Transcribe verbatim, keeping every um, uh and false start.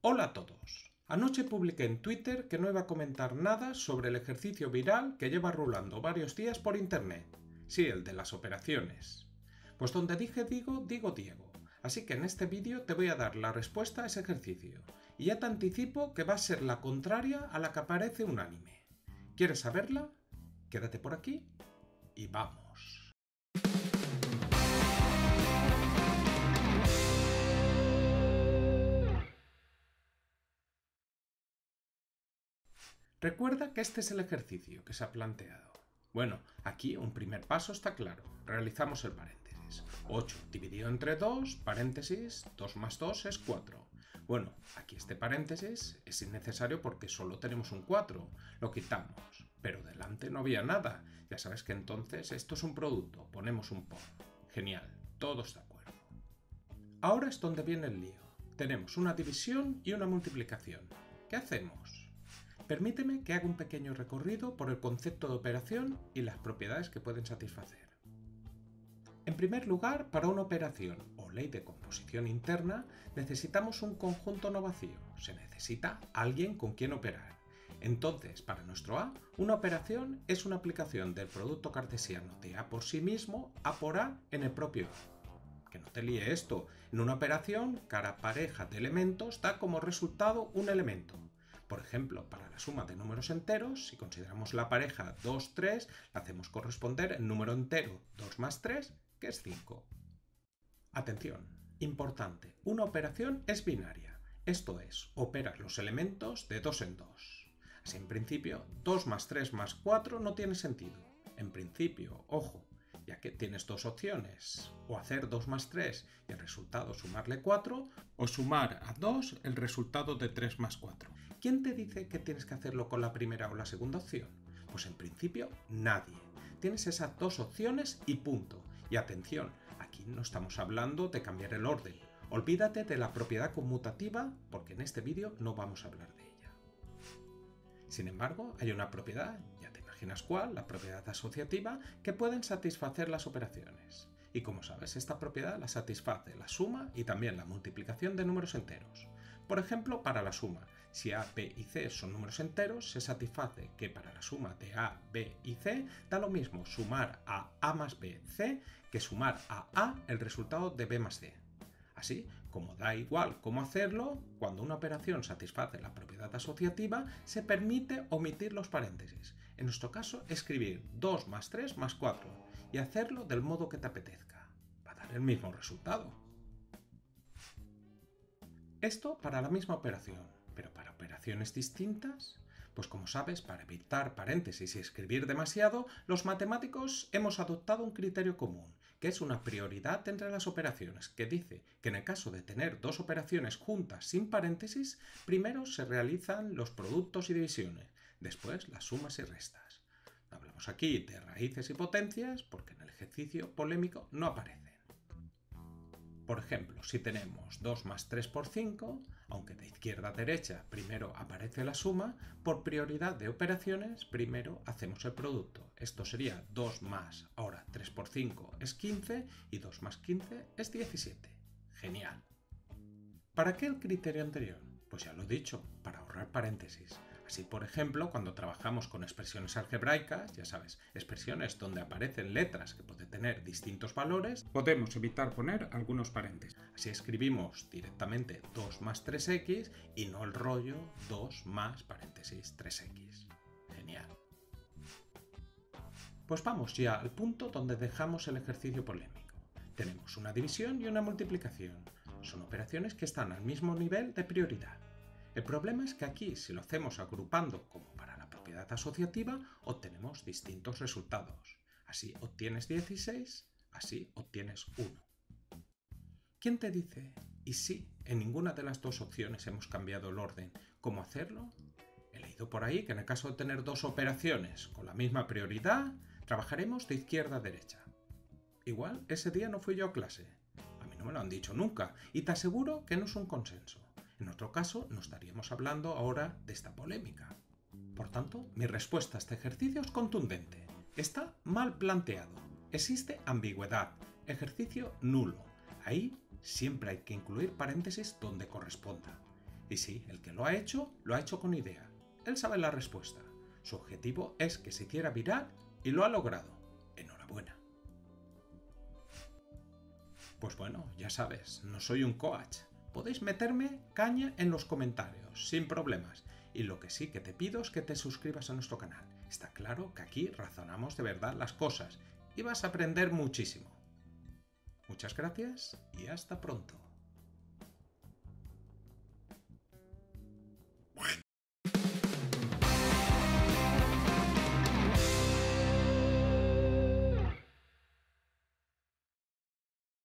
Hola a todos. Anoche publiqué en Twitter que no iba a comentar nada sobre el ejercicio viral que lleva rulando varios días por internet. Sí, el de las operaciones. Pues donde dije digo, digo Diego. Así que en este vídeo te voy a dar la respuesta a ese ejercicio. Y ya te anticipo que va a ser la contraria a la que aparece unánime. ¿Quieres saberla? Quédate por aquí y vamos. Recuerda que este es el ejercicio que se ha planteado. Bueno, aquí un primer paso está claro. Realizamos el paréntesis. ocho dividido entre dos, paréntesis, dos más dos es cuatro. Bueno, aquí este paréntesis es innecesario porque solo tenemos un cuatro. Lo quitamos. Pero delante no había nada. Ya sabes que entonces esto es un producto. Ponemos un por. Genial. Todos de acuerdo. Ahora es donde viene el lío. Tenemos una división y una multiplicación. ¿Qué hacemos? Permíteme que haga un pequeño recorrido por el concepto de operación y las propiedades que pueden satisfacer. En primer lugar, para una operación o ley de composición interna, necesitamos un conjunto no vacío. Se necesita alguien con quien operar. Entonces, para nuestro A, una operación es una aplicación del producto cartesiano de A por sí mismo, A por A en el propio A. Que no te líe esto. En una operación, cada pareja de elementos da como resultado un elemento. Por ejemplo, para la suma de números enteros, si consideramos la pareja dos, tres, la hacemos corresponder el número entero dos más tres, que es cinco. Atención, importante, una operación es binaria, esto es, operas los elementos de dos en dos. Así, en principio, dos más tres más cuatro no tiene sentido. En principio, ojo, ya que tienes dos opciones, o hacer dos más tres y el resultado sumarle cuatro, o sumar a dos el resultado de tres más cuatro. ¿Quién te dice que tienes que hacerlo con la primera o la segunda opción? Pues en principio nadie. Tienes esas dos opciones y punto. Y atención, aquí no estamos hablando de cambiar el orden. Olvídate de la propiedad conmutativa porque en este vídeo no vamos a hablar de ella. Sin embargo, hay una propiedad, ya te imaginas cuál, la propiedad asociativa, que pueden satisfacer las operaciones. Y como sabes, esta propiedad la satisface la suma y también la multiplicación de números enteros. Por ejemplo, para la suma, si A, B y C son números enteros, se satisface que para la suma de A, B y C da lo mismo sumar a A más B, C, que sumar a A el resultado de B más C. Así, como da igual cómo hacerlo, cuando una operación satisface la propiedad asociativa, se permite omitir los paréntesis. En nuestro caso, escribir dos más tres más cuatro y hacerlo del modo que te apetezca. Va a dar el mismo resultado. Esto para la misma operación, pero para operaciones distintas, pues como sabes, para evitar paréntesis y escribir demasiado, los matemáticos hemos adoptado un criterio común, que es una prioridad entre las operaciones, que dice que en el caso de tener dos operaciones juntas sin paréntesis, primero se realizan los productos y divisiones, después las sumas y restas. No hablamos aquí de raíces y potencias porque en el ejercicio polémico no aparecen. Por ejemplo, si tenemos dos más tres por cinco, aunque de izquierda a derecha primero aparece la suma, por prioridad de operaciones primero hacemos el producto. Esto sería dos más, ahora tres por cinco es quince y dos más quince es diecisiete. Genial. ¿Para qué el criterio anterior? Pues ya lo he dicho, para ahorrar paréntesis. Así, por ejemplo, cuando trabajamos con expresiones algebraicas, ya sabes, expresiones donde aparecen letras que pueden tener distintos valores, podemos evitar poner algunos paréntesis. Así escribimos directamente dos más tres equis y no el rollo dos más paréntesis tres equis. Genial. Pues vamos ya al punto donde dejamos el ejercicio polémico. Tenemos una división y una multiplicación. Son operaciones que están al mismo nivel de prioridad. El problema es que aquí, si lo hacemos agrupando como para la propiedad asociativa, obtenemos distintos resultados. Así obtienes dieciséis, así obtienes uno. ¿Quién te dice? Y si en ninguna de las dos opciones hemos cambiado el orden, ¿cómo hacerlo? He leído por ahí que en el caso de tener dos operaciones con la misma prioridad, trabajaremos de izquierda a derecha. Igual ese día no fui yo a clase. A mí no me lo han dicho nunca y te aseguro que no es un consenso. En otro caso, no estaríamos hablando ahora de esta polémica. Por tanto, mi respuesta a este ejercicio es contundente. Está mal planteado. Existe ambigüedad. Ejercicio nulo. Ahí siempre hay que incluir paréntesis donde corresponda. Y sí, el que lo ha hecho, lo ha hecho con idea. Él sabe la respuesta. Su objetivo es que se hiciera viral y lo ha logrado. Enhorabuena. Pues bueno, ya sabes, no soy un coach. Podéis meterme caña en los comentarios, sin problemas. Y lo que sí que te pido es que te suscribas a nuestro canal. Está claro que aquí razonamos de verdad las cosas y vas a aprender muchísimo. Muchas gracias y hasta pronto.